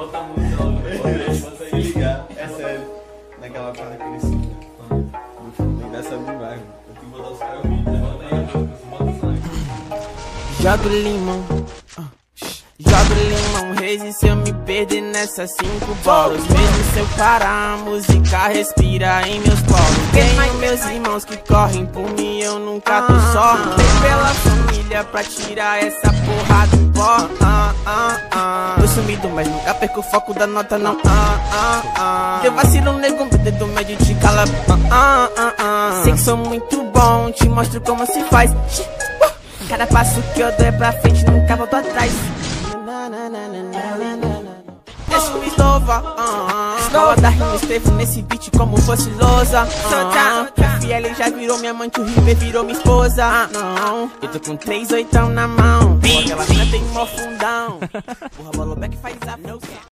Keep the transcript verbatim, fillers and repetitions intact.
botar muito logo. Consegue ligar, é sério. Naquela parte que ele suga. No fundo, engraçado demais. Eu tenho que botar os caras ouvindo, levanta aí, bota o sangue. Joga o limão, joga o limão, reis, e se eu me perder nessas cinco bolas. Mesmo se eu parar, a música respira em meus poros. Tenho meus irmãos que correm por mim, eu nunca tô só. Lutei pela família pra tirar essa porra do pó. ah, ah, ah. Tô sumido, mas nunca perco o foco da nota, não. ah, ah, ah. Eu vacilo, nego, meu dedo médio te cala. ah, ah, ah. Sei que sou muito bom, te mostro como se faz. Cada passo que eu dou é pra frente, nunca volto atrás. Deixa-me louva, escola da rima esteve nesse beat como fosse lousa. uh, F L já virou minha amante, o River virou minha esposa. uh, Eu tô com três oitão na mão, aquela mina tem mó fundão. Porra, Boloback faz a